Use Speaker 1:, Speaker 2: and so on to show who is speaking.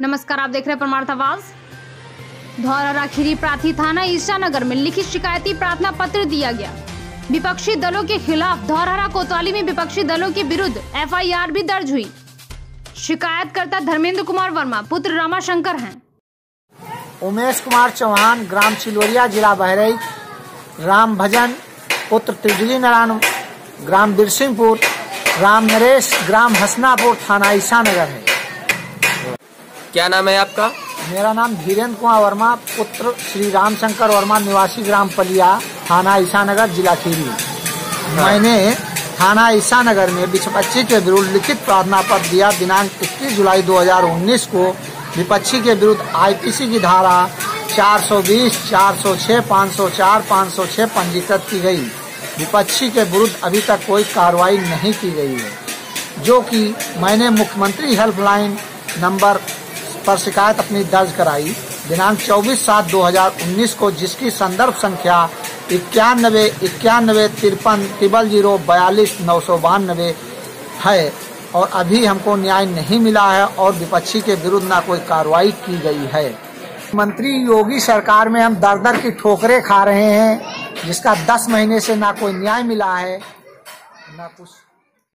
Speaker 1: नमस्कार, आप देख रहे हैं परमार्थ आवाज। धौरहरा खीरी प्राथी थाना ईसानगर में लिखित शिकायती प्रार्थना पत्र दिया गया। विपक्षी दलों के खिलाफ धौरहरा कोतवाली में विपक्षी दलों के विरुद्ध FIR भी दर्ज हुई। शिकायतकर्ता धर्मेंद्र कुमार वर्मा पुत्र रामाशंकर हैं।
Speaker 2: उमेश कुमार चौहान ग्राम चिलोरिया जिला बहराइच, राम भजन पुत्र त्रिजुली नारायण ग्राम बिरसिंहपुर, राम नरेश ग्राम हसनापुर थाना ईसानगर है।
Speaker 3: क्या नाम है आपका?
Speaker 2: मेरा नाम धीरेन्द्र कुमार वर्मा पुत्र श्री रामशंकर वर्मा निवासी ग्राम पलिया थाना ईसानगर जिला खीरी। मैंने थाना ईसानगर में विपक्षी के विरुद्ध लिखित प्रार्थना पत्र दिया। दिनांक 21 जुलाई 2019 को विपक्षी के विरुद्ध IPC की धारा 420, 406, 504, 506 पंजीकृत की गई। विपक्षी के विरुद्ध अभी तक कोई कार्रवाई नहीं की गई है, जो कि मैंने मुख्यमंत्री हेल्पलाइन नंबर पर शिकायत अपनी दर्ज कराई दिनांक 24/7/2019 को, जिसकी संदर्भ संख्या 91-53-000-42-992 है और अभी हमको न्याय नहीं मिला है और विपक्षी के विरुद्ध ना कोई कार्रवाई की गई है। मंत्री योगी सरकार में हम दर दर की ठोकरें खा रहे हैं, जिसका 10 महीने से ना कोई न्याय मिला है ना कुछ।